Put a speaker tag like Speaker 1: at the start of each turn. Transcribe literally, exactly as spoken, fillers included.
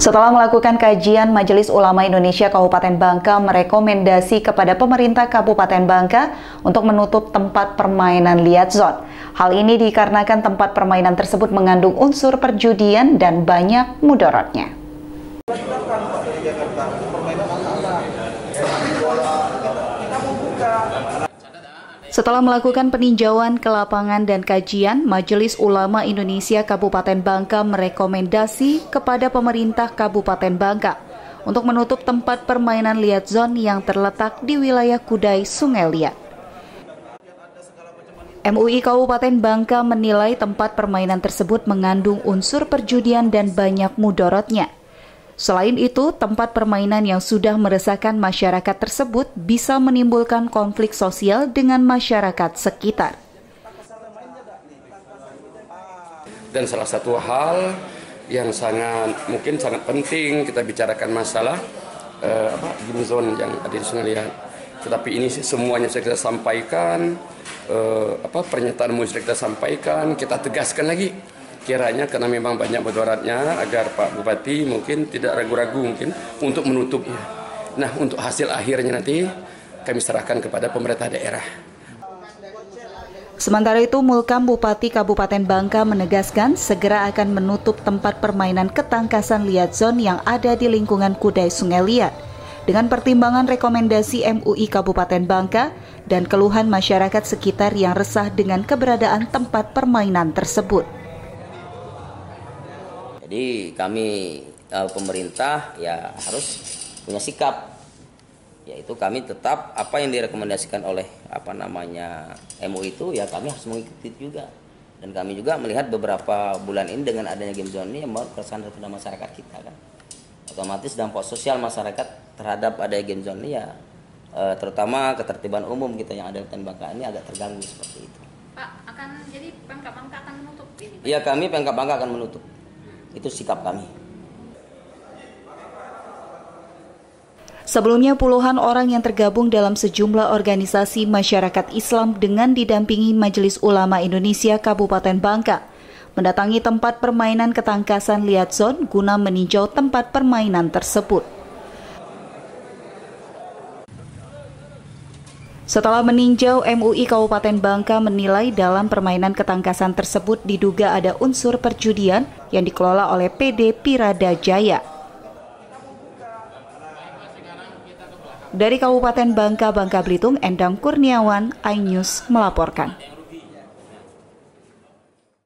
Speaker 1: Setelah melakukan kajian, Majelis Ulama Indonesia Kabupaten Bangka merekomendasi kepada pemerintah Kabupaten Bangka untuk menutup tempat permainan liar zone. Hal ini dikarenakan tempat permainan tersebut mengandung unsur perjudian dan banyak mudaratnya. Setelah melakukan peninjauan ke lapangan dan kajian, Majelis Ulama Indonesia Kabupaten Bangka merekomendasi kepada pemerintah Kabupaten Bangka untuk menutup tempat permainan liar zone yang terletak di wilayah Kudai, Sungai Liat. M U I Kabupaten Bangka menilai tempat permainan tersebut mengandung unsur perjudian dan banyak mudaratnya. Selain itu, tempat permainan yang sudah meresahkan masyarakat tersebut bisa menimbulkan konflik sosial dengan masyarakat sekitar.
Speaker 2: Dan salah satu hal yang sangat mungkin sangat penting kita bicarakan masalah eh, apa game zone yang ada di Sungai Liat. Tetapi ini semuanya sudah kita sampaikan, eh, apa pernyataan sudah kita sampaikan, kita tegaskan lagi. Kiranya karena memang banyak mudaratnya agar Pak Bupati mungkin tidak ragu-ragu mungkin untuk menutupnya. Nah, untuk hasil akhirnya nanti kami serahkan kepada pemerintah daerah.
Speaker 1: Sementara itu, Mulkam Bupati Kabupaten Bangka menegaskan segera akan menutup tempat permainan ketangkasan liar zone yang ada di lingkungan Kudai Sungai Liat dengan pertimbangan rekomendasi M U I Kabupaten Bangka dan keluhan masyarakat sekitar yang resah dengan keberadaan tempat permainan tersebut.
Speaker 3: Jadi kami uh, pemerintah ya harus punya sikap, yaitu kami tetap apa yang direkomendasikan oleh apa namanya M U I itu ya kami harus mengikuti juga. Dan kami juga melihat beberapa bulan ini dengan adanya game zone ini yang membuat keresahan pada masyarakat kita kan. Otomatis dampak sosial masyarakat terhadap adanya game zone ini ya uh, terutama ketertiban umum kita yang ada di Bangka ini agak terganggu seperti itu.
Speaker 4: Pak, akan jadi Pemkab Bangka akan menutup ini?
Speaker 3: Iya, kami Pemkab Bangka akan menutup. Itu sikap kami.
Speaker 1: Sebelumnya puluhan orang yang tergabung dalam sejumlah organisasi masyarakat Islam dengan didampingi Majelis Ulama Indonesia Kabupaten Bangka mendatangi tempat permainan ketangkasan liar zone guna meninjau tempat permainan tersebut. Setelah meninjau, M U I Kabupaten Bangka menilai dalam permainan ketangkasan tersebut diduga ada unsur perjudian yang dikelola oleh P D Pirada Jaya. Dari Kabupaten Bangka, Bangka Belitung, Endang Kurniawan, iNews melaporkan.